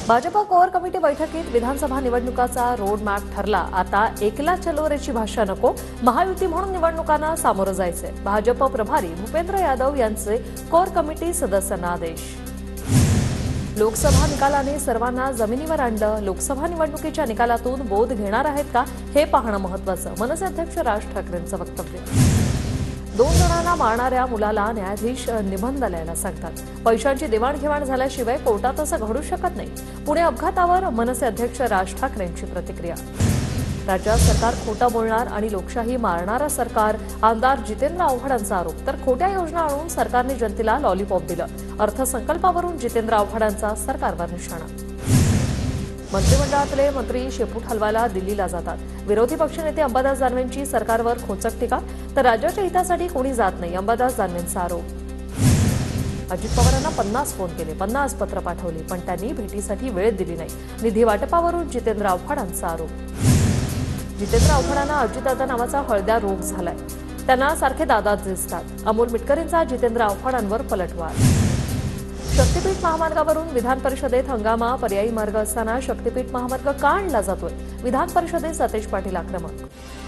Bhajpa core committee बैठकीत विधानसभा निवडणुकाचा road map ठरला। आता एकला चलो रेची भाषा नको, महायुती म्हणून निवडणुकांना सामोरं जायचंय। भाजप प्रभारी भूपेंद्र यादव यांचे कोर कमिटी सदस्यांना आदेश। लोकसभा निकालाने सर्वांना जमिनीवर आणलं। लोकसभा निवडणुकीच्या निकालातून बोध घेणार आहेत का हे पाहणं महत्त्वाचं, मनसे अध्यक्ष राज ठाकरेंचं वक्तव्य। 2 जणांना मारणाऱ्या मुलाला न्यायाधीश निबंधालयाला सांगतात, पैशांची देवाणघेवाण झाल्याशिवाय कोर्टात असं घडू शकत नाही। पुणे अपघातावर मनसे अध्यक्ष राज ठाकरेंची प्रतिक्रिया। राज्यात सरकार खोटं बोलणार आणि लोकशाही मारणारं सरकार, आमदार जितेंद्र आव्हाडांचा आरोप। तर खोट्या योजना आणून सरकारने जनतेला लॉलीपॉप दिलं। अर्थसंकल्पावरून जितेंद्र आव्हाडांचा सरकारवर निशाणा। मंत्रिमंडळातले मंत्री शेपूट हलवायला दिल्लीला जातात। विरोधी पक्षनेते अंबादास दानवेंची सरकारवर खोचक टीका। तर राज्याच्या हितासाठी कोणी जात नाही, अंबादास दानवेंचा आरोप। अजित पवारांना 50 फोन केले, 50 पत्र पाठवली, पण त्यांनी भेटीसाठी वेळ दिली नाही। निधी वाटपावरून जितेंद्र आव्हाडांचा आरोप। जितेंद्र आव्हाडांना अजितदादा नावाचा हळद्या रोग झालाय, त्यांना सारखे दादाच दिसतात। अमोल मिटकरींचा जितेंद्र आव्हाडांवर पलटवार। शक्तीपीठ महामार्गावरून विधान परिषदेत हंगामा, पर्यायी मार्ग असताना शक्तीपीठ महामार्ग का आणला जातोय, विधान परिषदेत सतेज पाटील आक्रमक।